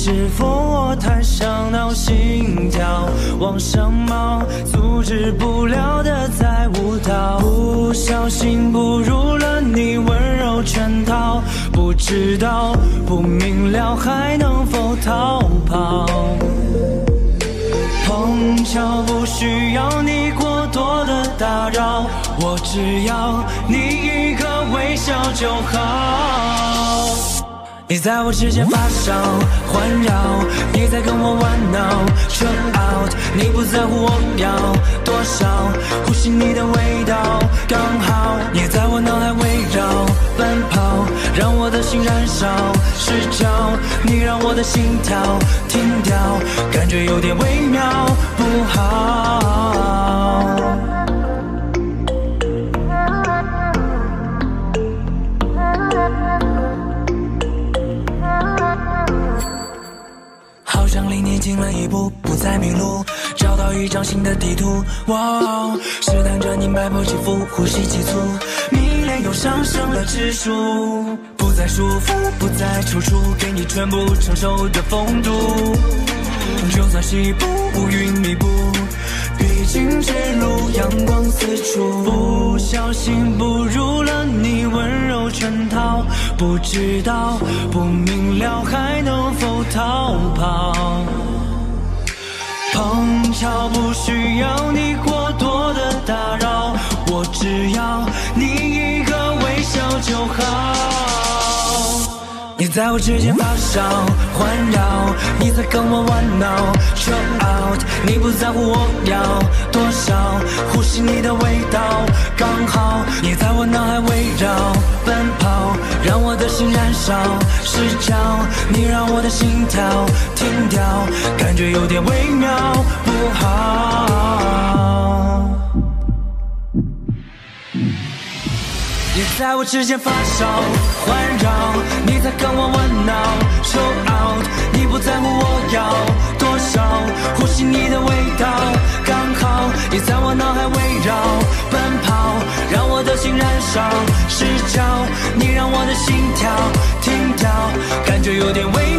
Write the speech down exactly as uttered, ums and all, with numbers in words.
是否我太想闹心跳，往上冒，阻止不了的在舞蹈，不小心步入了你温柔圈套，不知道不明了还能否逃跑。碰巧不需要你过多的打扰，我只要你一个微笑就好。你在我指尖发烧环绕，你在跟我玩闹 chill out， 你不在乎我要多少，呼吸你的味道刚好，你在我脑海围绕奔跑，让我的心燃烧失焦，你让我的心跳停掉，感觉有点微妙不好。好像离你近了一步，不再迷路，找到一张新的地图。哇，试探着你脉搏起伏，呼吸急促，迷恋又上升了指数，不再束缚，不再踌躇，给你全部承受的风度。就算西部乌云密布，毕竟之路阳光四处，不小心步入了你温柔圈套，不知道不明了还能否逃跑。碰巧不需要你过多的打扰，我只要你一个微笑就好。你在我指尖发烧环绕，你在跟我玩闹 chill out， 你不在乎我要多少，呼吸你的味道刚好，你在我脑海围绕奔跑，让我的心燃烧失焦，你让我的心跳停掉，感觉有点微妙不好。你在我指尖发烧环绕，你在跟我玩闹 chill out， 你不在乎我要多少，呼吸你的味道刚好，你在我脑海围绕奔跑，让我的心燃烧失焦，你让我的心跳停掉，感觉有点微